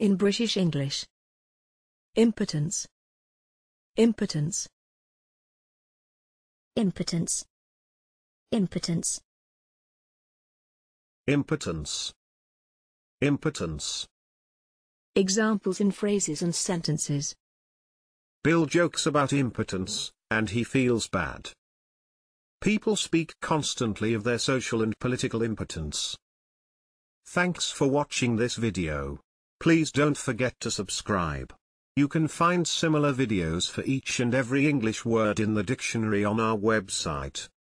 In British English. Impotence. Impotence. Impotence. Impotence. Impotence. Impotence. Examples in phrases and sentences. Bill jokes about impotence, and he feels bad. People speak constantly of their social and political impotence. Thanks for watching this video. Please don't forget to subscribe. You can find similar videos for each and every English word in the dictionary on our website.